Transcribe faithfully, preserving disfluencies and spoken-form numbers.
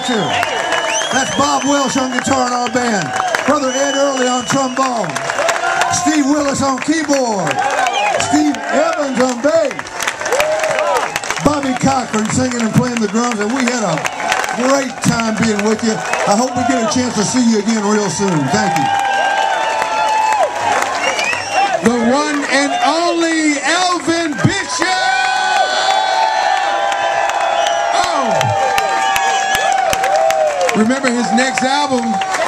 picture. That's Bob Welsh on guitar in our band. Brother Ed Early on trombone. Steve Willis on keyboard. Steve Evans on bass. Bobby Cochran singing and playing the drums, and we had a great time being with you. I hope we get a chance to see you again real soon. Thank you. The one and only Elvin Bishop! Oh! Remember his next album